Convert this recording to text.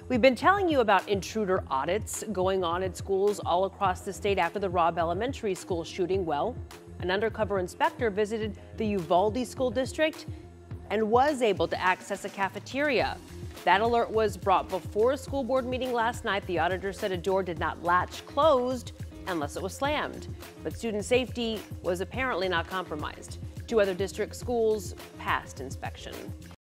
We've been telling you about intruder audits going on at schools all across the state after the Robb Elementary School shooting. Well, an undercover inspector visited the Uvalde School District and was able to access a cafeteria. That alert was brought before a school board meeting last night. The auditor said a door did not latch closed unless it was slammed. But student safety was apparently not compromised. 2 other district schools passed inspection.